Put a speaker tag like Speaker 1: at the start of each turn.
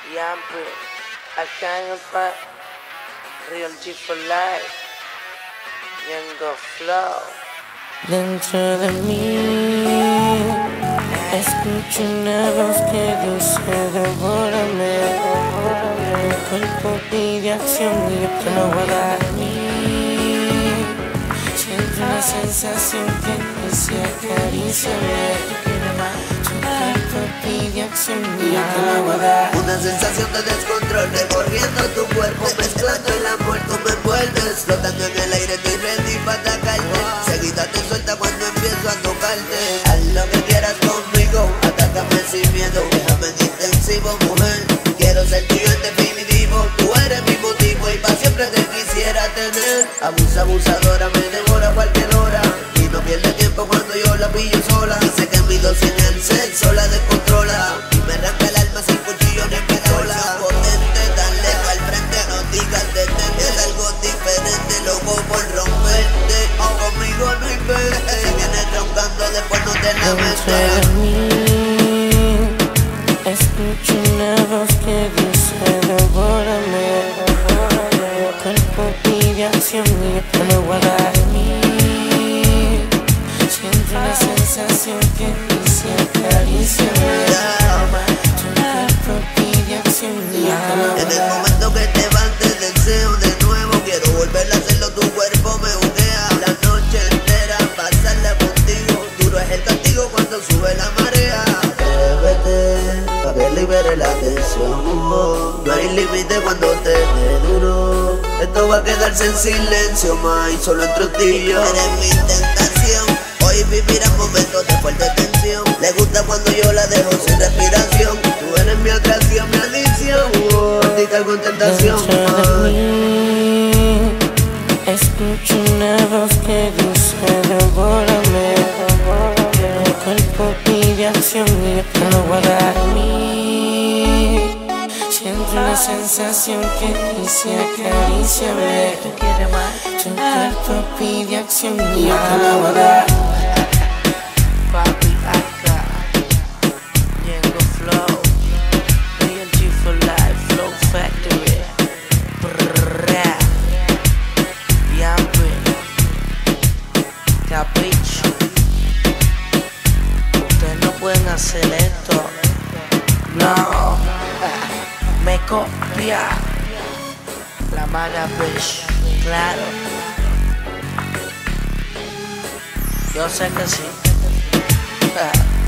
Speaker 1: Siempre acá en el país, Real G for Life, Yengo Flow.
Speaker 2: Dentro de mí escucho una voz que dice devórame. Mi cuerpo pide acción y yo te lo voy a dar a mí. Siento una sensación que dice acaríciame. Tu cuerpo pide acción y yo te lo voy a dar.
Speaker 3: Una sensación de descontrol recorriendo tu cuerpo, mezclando el amor, tú me envuelves, flotando en el aire, estoy ready para atacarte. Seguida te suelta cuando empiezo a tocarte. Haz lo que quieras conmigo, atácame sin miedo, déjame en intensivo, mujer. Quiero ser tuyo en definitivo, tú eres mi motivo y para siempre te quisiera tener. Abusa, abusadora, me devora a cualquier hora y no pierde tiempo cuando yo la pillo sola. Dice que mi dosis en el sexo la descontrola y me arranca el alma sin cuchillo ni en pistola. Potente, dale al frente, no digas detente, es algo diferente, loco por romperte. Conmigo no inventes, si vienes roncando después no te la metas.
Speaker 2: Escucho una voz que dice devórame. Mi cuerpo pide acción y yo te lo voy a dar a mí. Siento una sensación que dice acaríciame. Tu cuerpo pide acción y yo te lo voy a dar.
Speaker 3: En el momento que te vas te deseo de nuevo, quiero volver a hacerlo, tu cuerpo me buguea. La noche entera pasarla contigo, duro es el castigo cuando sube la marea. Atrévete, pa' que libere la tensión, no hay límite cuando te dé duro. Esto va a quedarse en silencio, más solo entre ti y yo. Eres mi tentación, hoy vivirás momentos de fuerte tensión. Le gusta cuando yo la dejo sin respiración. Tú eres mi atracción, mi adicción, te cargo en tentación.
Speaker 2: Dentro de mí escucho una voz que dice devórame. Mi cuerpo pide acción y yo te lo voy a dar a mí. Siento una sensación que dice acaríciame. Tu cuerpo pide acción y yo te lo voy a dar.
Speaker 1: Papi acá, Yengo Flow, Real G for Life, Flow Factory. Brrrra. Siempre capricho. Ustedes no pueden hacer esto. No, me copia la maga bitch, claro. Yo sé que sí.